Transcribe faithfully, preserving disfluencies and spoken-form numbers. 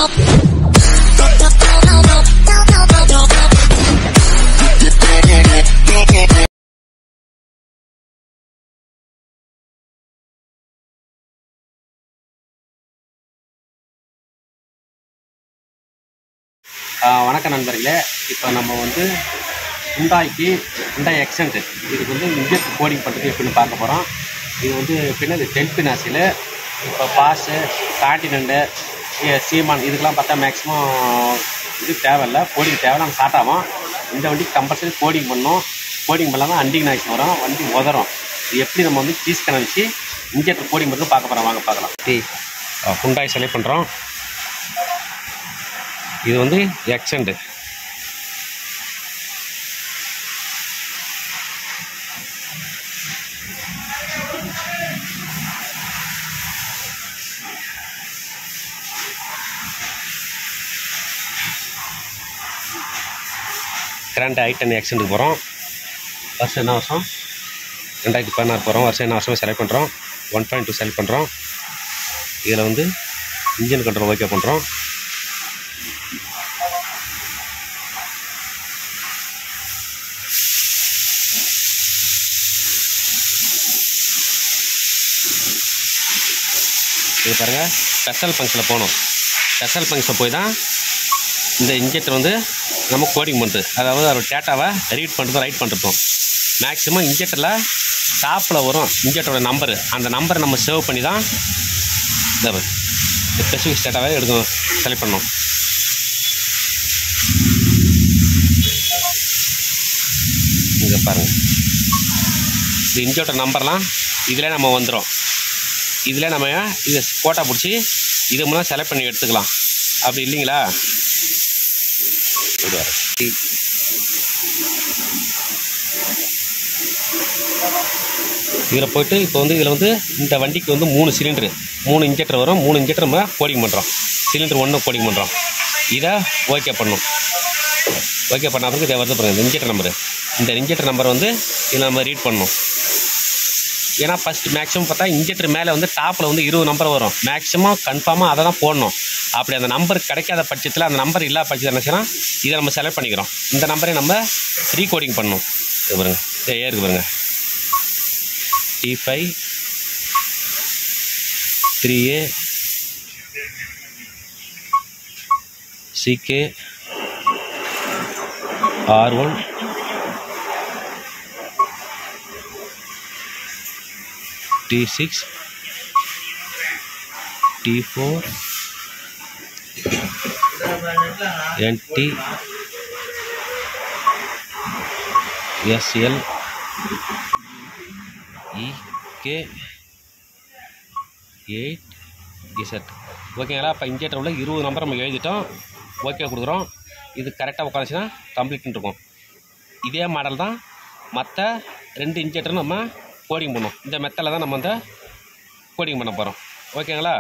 வணக்கம் நண்பர்களே, இப்போ நம்ம வந்து ஹுண்டாய்க்கு ஹுண்டாய் எக்ஸென்ட் இதுக்கு வந்து இன்ஜெக்ட் கோடிங் பண்ணுறது எப்படின்னு பார்க்க போகிறோம். இது வந்து பின்னாடி டென் பின் ஆசில் இப்போ பாஸு கான்டினென்ட்டு சீமான் இதுக்கெல்லாம் பார்த்தா மேக்ஸிமம் இது தேவையில்லை, கோடிங் தேவை. நாங்கள் ஸ்டார்ட் ஆகும் இந்த வண்டிக்கு கம்பல்சரி கோடிங் பண்ணோம். கோடிங் பண்ணால் தான் அண்டிங் நாய்ஸ் வரும், வண்டி உதறும். இது எப்படி நம்ம வந்து கீஸ் கண வச்சு இன்ஜெக்ட் கோடிங் பண்ணுறது பார்க்க போகிறோம். வாங்க பார்க்கலாம். டி ஹுண்டாய் செலக்ட் பண்ணுறோம். இது வந்து எக்ஸென்ட். கிராண்ட் ஐ டென் எக்ஸென்ட்டுக்கு போகிறோம். வருஷம் என்ன வருஷம்? ரெண்டாயிரத்தி பதினாறு போகிறோம். வருஷம் என்ன வருஷமே செலக்ட் பண்ணுறோம். ஒன் பாயிண்ட் டூ செலக்ட் பண்ணுறோம். இதில் வந்து இன்ஜின் கண்ட்ரோல் ஓகே பண்ணுறோம். இது பாருங்கள், ஸ்பெஷல் ஃபங்க்ஷனில் போகணும். ஸ்பெஷல் ஃபங்க்ஷனில் போய் தான் இந்த இன்ஜெக்டர் வந்து நம்ம கோடிங் பண்ணுறது, அதாவது அதோட டேட்டாவை ரீட் பண்ணுறதும் ரைட் பண்ணுறதும். மேக்ஸிமம் இன்ஜெக்டரில் டாப்பில் வரும் இன்ஜெக்டரோட நம்பரு. அந்த நம்பரை நம்ம சேவ் பண்ணி தான் இந்த ஸ்பெசிஃபிக் டேட்டாவை எடுக்கணும், செலக்ட் பண்ணணும். இங்கே பாருங்கள், இந்த இன்ஜெக்டர் நம்பர்லாம் இதில் நம்ம வந்துடும். இதில் நம்ம இதை ஃபோட்டோ பிடிச்சி இதை மூலம் செலக்ட் பண்ணி எடுத்துக்கலாம். அப்படி இல்லைங்களா, இதில் போய்ட்டு இப்போ வந்து இதில் வந்து இந்த வண்டிக்கு வந்து மூணு சிலிண்டரு மூணு இன்ஜெக்டர் வரும். மூணு இன்ஜெக்டர் நம்ம கோடிங் பண்ணுறோம். சிலிண்டர் ஒன்று கோடிங் பண்ணுறோம். இதை ஓகே பண்ணணும். ஓகே பண்ணாததுக்கு இதை வருது பாருங்கள், இந்த இன்ஜெக்டர் நம்பரு. இந்த இன்ஜெக்டர் நம்பர் வந்து இதில் நம்ம ரீட் பண்ணணும். ஏன்னா ஃபஸ்ட்டு மேக்ஸிமம் பார்த்தா இன்ஜெக்டர் மேலே வந்து டாப்பில் வந்து இருபது நம்பர் வரும். மேக்ஸிமம் கன்ஃபார்மாக அதை தான் போடணும். அப்படி அந்த நம்பர் கிடைக்காத பட்சத்தில், அந்த நம்பர் இல்லாத பட்சத்தில் என்ன செய்யணும், இதை நம்ம செலக்ட் பண்ணிக்கிறோம். இந்த நம்பரை நம்ம ரீகோடிங் பண்ணணும். இது பாருங்க, இது ஏ இருக்குது பாருங்க, D five three A CK R one D six D four ND SL EK eight Z. ஓகேங்களா, இப்போ இன்ஜெக்டர் உள்ள இருபது நம்பர் நம்ம எழுதிட்டோம். ஓகே கொடுக்குறோம். இது கரெக்டாக உட்காந்துச்சுன்னா கம்ப்ளீட்னு இருக்கும். இதே மாடல் தான் மற்ற ரெண்டு இன்ஜெக்டரும் நம்ம கோடிங் பண்ணும். இந்த மெத்தடில் தான் நம்ம வந்து கோடிங் பண்ண போகிறோம். ஓகேங்களா.